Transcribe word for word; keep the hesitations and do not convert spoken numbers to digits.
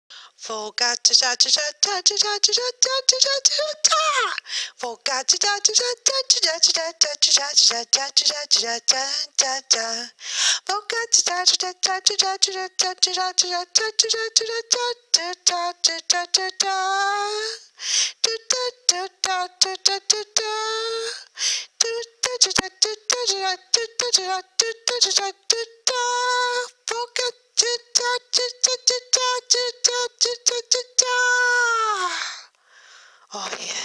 Focaccia cha cha cha cha cha cha cha cha cha cha cha. Focaccia cha cha cha cha cha cha cha cha cha cha cha cha cha cha cha. Focaccia cha cha cha cha cha cha cha cha cha cha cha cha cha cha cha cha cha. Do do do do do do do do. Do do do do do do do do do do do do do do. Focaccia cha cha cha cha cha cha cha cha cha cha. Oh yeah.